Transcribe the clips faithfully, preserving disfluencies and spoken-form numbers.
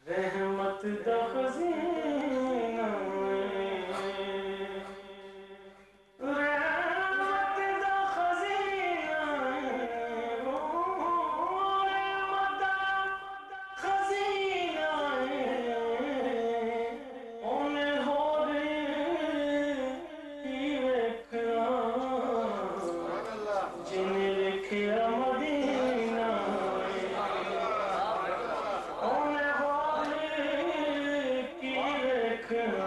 رحمت دا خزینہ رحمت دا خزینہ رحمت دا خزینہ انہیں ہو رہی کی ویکھنا جنہیں لکھیا مدینہ انہیں ہو رہی کی ویکھنا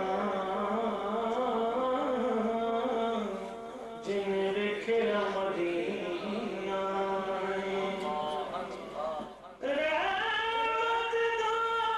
جنہیں لکھیا مدینہ رحمت دا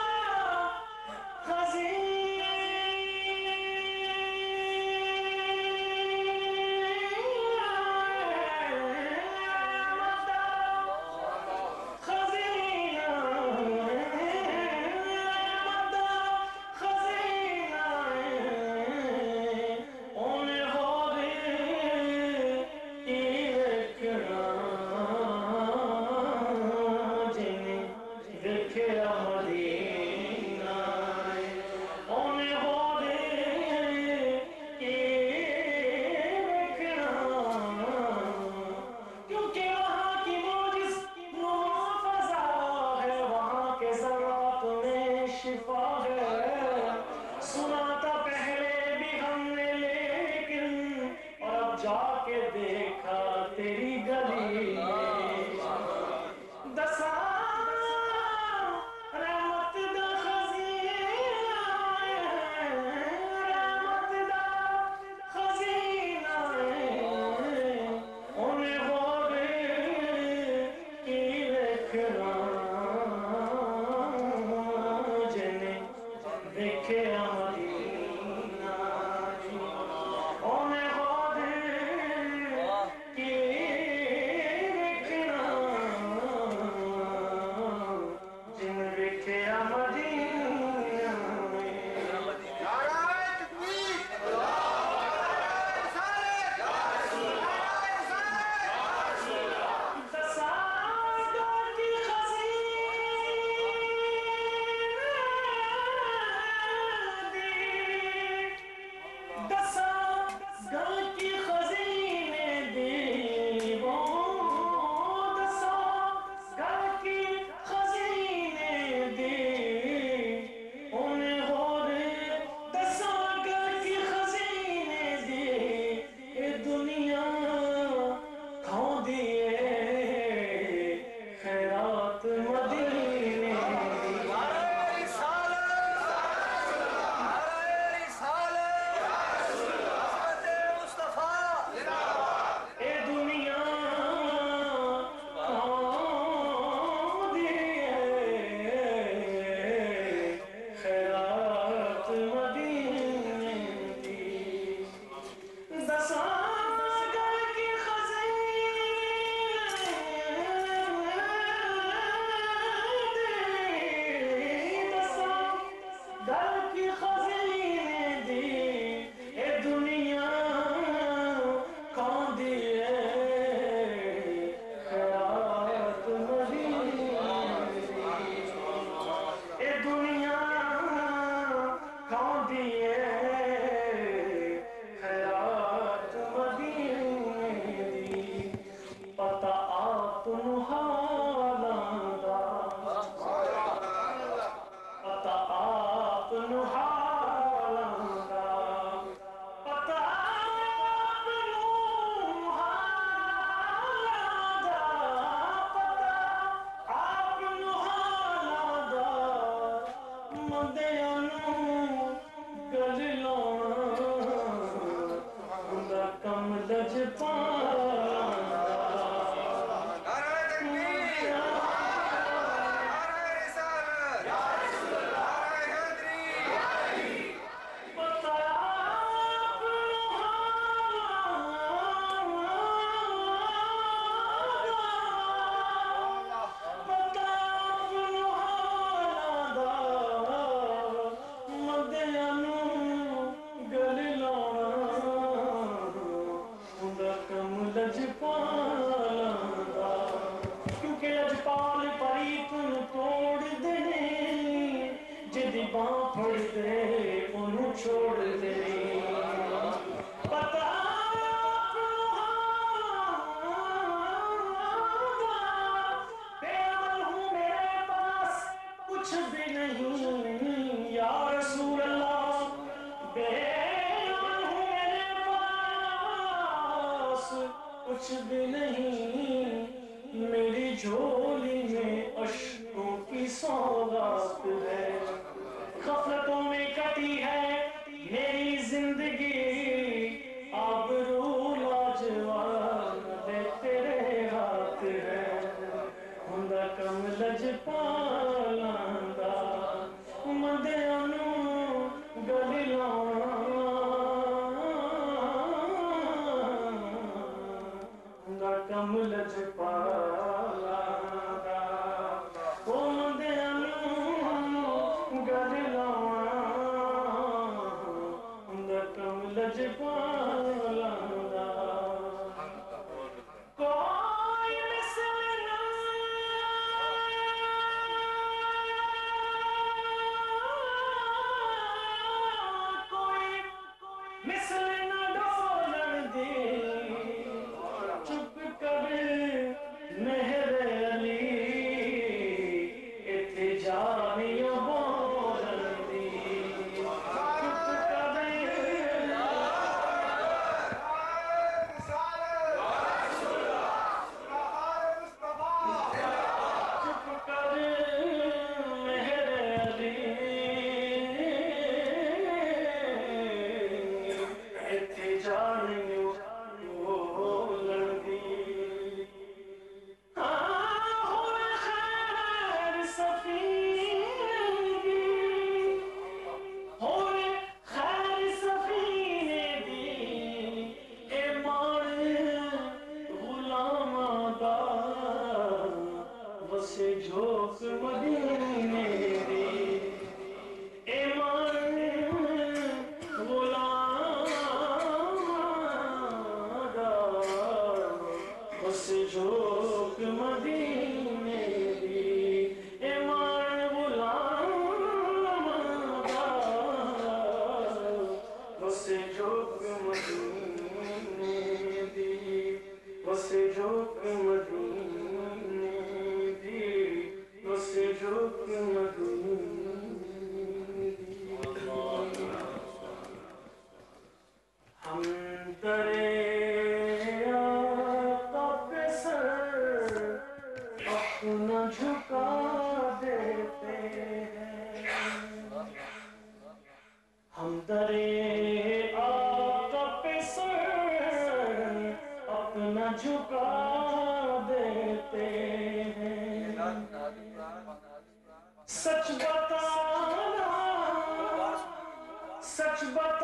جا کے دیکھا تیری گلی دسا رحمت دا خزینہ رحمت دا خزینہ انہیں ہو رہی کی ویکھنا جنہیں ویکھیا مدینہ انہیں the پھڑ دے انہوں چھوڑ دے پتا بے عمل ہوں میرے پاس کچھ بھی نہیں یا رسول اللہ بے عمل ہوں میرے پاس کچھ بھی نہیں میری جھولی میں اشکوں کی سوغات ہے غفلتوں میں کٹی ہے میری زندگی آبرو لاجوان دے تیرے ہاتھ ہے ہوندا کم لج پالاں دا مندیاں نوں گل لاواں ہوندا کم لج پالاں دا او مندیاں نوں گل لاواں ہوندا کم لج پالاں دا کوئی مثل نہ کوئی مثل نہ ڈولن دی چپ کر مہر علی اتھے جانیوں بولن دی چپ کر چپ کر مہر علی اتھے جانیوں بولن دی ہاں ہن خیر سفینگی ہن خیر سفینے دی اے مان غلاماں دا وسے جھوک مدینے دی اے مان غلاماں دا وسے جھوک مدینے دی اے مان غلاماں دا وسے جھوک مدینے دی وسے جھوک مدینے دی وسے جھوک مدینے دی ہم درے آقا پہ سر اپنا جھکا دیتے ہیں ہم درے آقا پہ سر اپنا جھکا دیتے ہیں سچ بتانا سچ بتانا